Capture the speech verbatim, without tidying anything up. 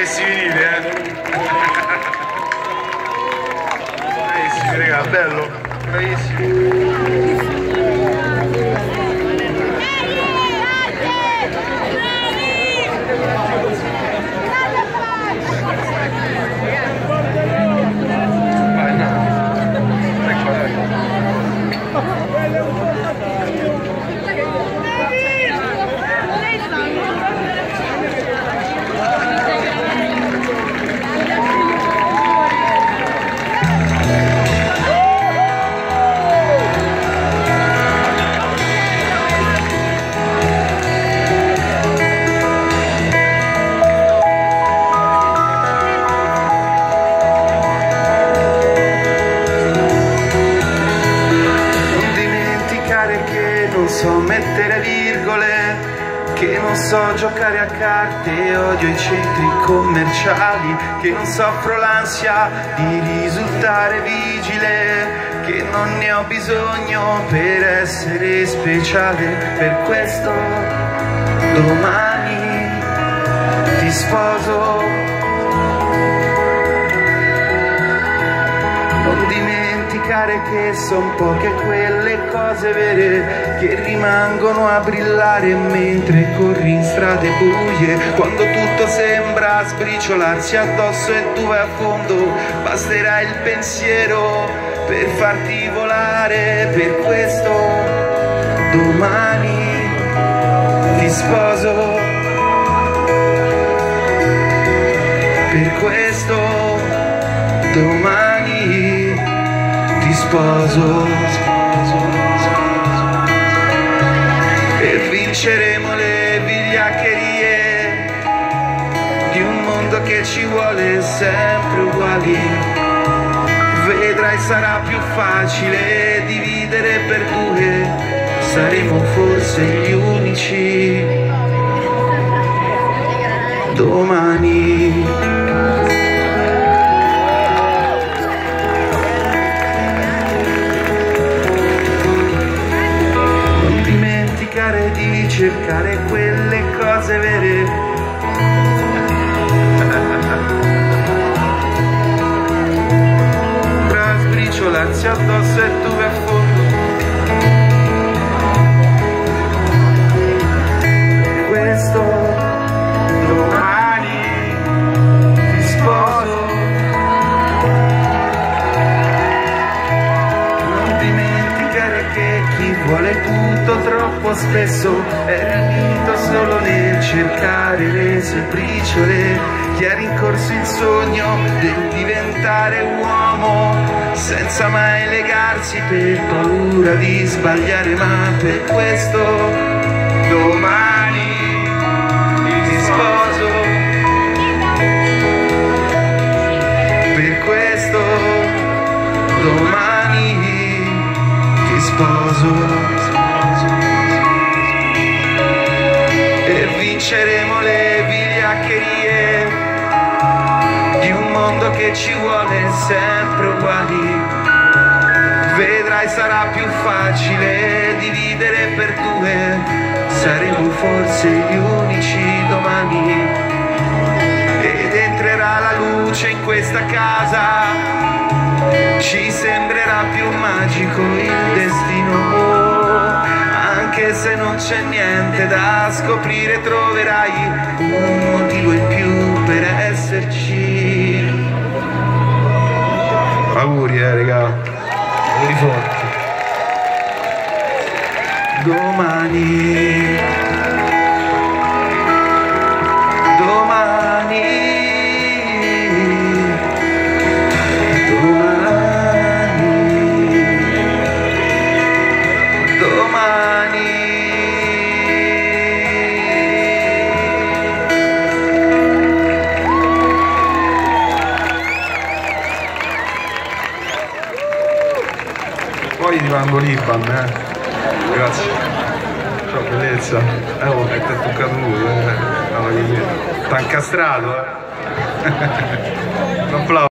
questi vinili, eh? Bravissimi, raga, bello, bravissimi. Non so mettere virgole, che non so giocare a carte, odio i centri commerciali, che non soffro l'ansia di risultare vigile, che non ne ho bisogno per essere speciale. Per questo domani ti sposo. Non dimenticare che son poche quelle cose vere che rimangono a brillare mentre corri in strade buie, quando tutto sembra sbriciolarsi addosso e tu vai a fondo. Basterà il pensiero per farti volare. Per questo domani ti sposo. Per questo domani ti sposo. E vinceremo le vigliaccherie di un mondo che ci vuole sempre uguali. Vedrai, sarà più facile dividere per due, saremo forse gli unici domani. Di cercare quelle cose vere, per sbriciolarsi addosso e tu vai a fondo. Questo domani ti sposo. Non dimenticare che chi vuole tutto troppo spesso è riunito solo nel cercare le sue briciole. Chi ha rincorso il sogno di diventare uomo senza mai legarsi per paura di sbagliare, ma per questo domani ti sposo. Per questo domani ti sposo. Vinceremo le vigliaccherie di un mondo che ci vuole sempre uguali. Vedrai, sarà più facile dividere per due, saremo forse gli unici domani. Ed entrerà la luce in questa casa, ci sembrerà più magico il destino. Anche se non c'è niente da scoprire, troverai un motivo in più per esserci. Auguri, eh, raga. Auguri forti. Domani, domani, domani, domani. Poi ti mando l'Iban, eh. Grazie. Ciao, bellezza. Eh, oh, che ti è toccato lui, eh. T'ha incastrato, eh. Un applauso.